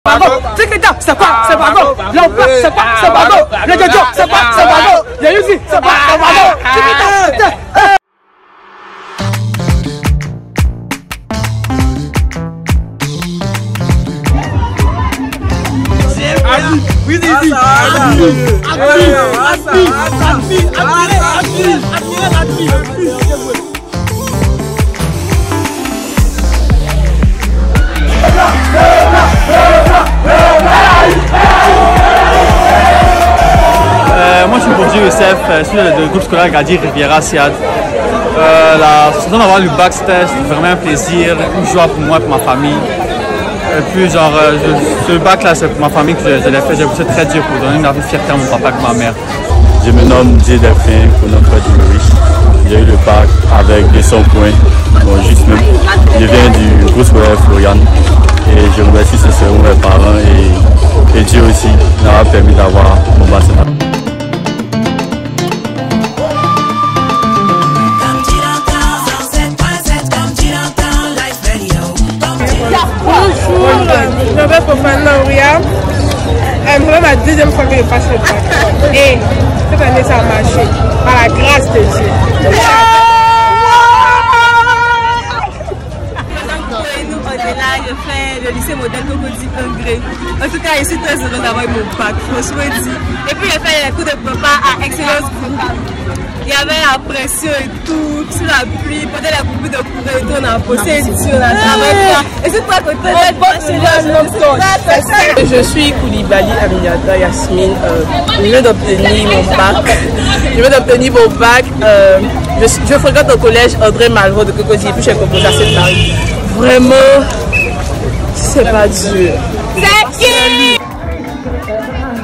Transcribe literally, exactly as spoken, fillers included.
C'est que c'est pas, c'est pas go. L'emploi, c'est pas, c'est pas go. Le jojo, c'est pas, c'est pas go. Le Yuzi, c'est pas, c'est pas go. C'est que oui, oui, oui. Euh, moi je suis Bourdieu Youssef, je suis le groupe scolaire Gadi Riviera Siad. Euh, la sensation d'avoir le bac c'était vraiment un plaisir, une joie pour moi et pour ma famille. Et puis genre, euh, je, ce bac là c'est pour ma famille que je, je l'ai fait, j'ai poussé très dur pour donner une grande fierté à mon papa et à ma mère. Je me nomme Dieu Delphin pour notre riche. J'ai eu le bac avec des cent points, bon juste même. Je viens du groupe scolaire Florian et je remercie sincèrement mes parents et, et Dieu aussi m'a permis d'avoir mon bac. Je m'appelle Fofana Ouria. C'est vraiment ma deuxième fois que je passe le bac. Et cette année, ça a marché. Par la grâce de Dieu. Je fais le lycée modèle Cocody Ingré. En tout cas, je suis très heureuse d'avoir eu mon bac, franchement dit. Et puis, j'ai fait les cours de prépa à Excellence Group. Il y avait la pression et tout, sous la pluie, pendant les coupures de cours et tout, on a bossé dessus, on a travaillé. Et c'est pas côté de Je suis Koulibaly Aminata Yasmine. Euh, je viens d'obtenir mon bac. Je viens d'obtenir mon bac. Euh, je, je fréquente au collège André Malraux de Cocody et puis j'ai composé à cette Paris. Vraiment, c'est pas dur. C'est qui?